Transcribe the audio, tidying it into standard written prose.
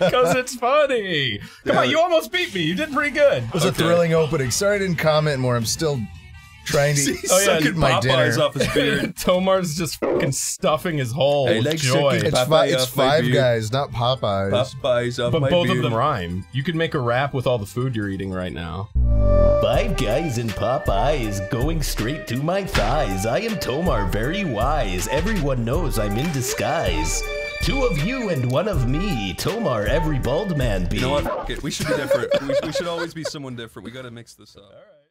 Because it's funny. Come on, you almost beat me. You did pretty good. It was a thrilling opening. Sorry I didn't comment more. I'm still trying to eat my dinner. Off his beard. Tomar's just fucking stuffing his hole with joy. It's Five Guys, not Popeyes. Popeyes off but my both beard. of them rhyme. You could make a rap with all the food you're eating right now. 5 Guys in Popeyes, going straight to my thighs. I am Tomar, very wise. Everyone knows I'm in disguise. 2 of you and 1 of me. Tomar, every bald man be. You know what? We should be different. We should always be someone different. We gotta mix this up. All right.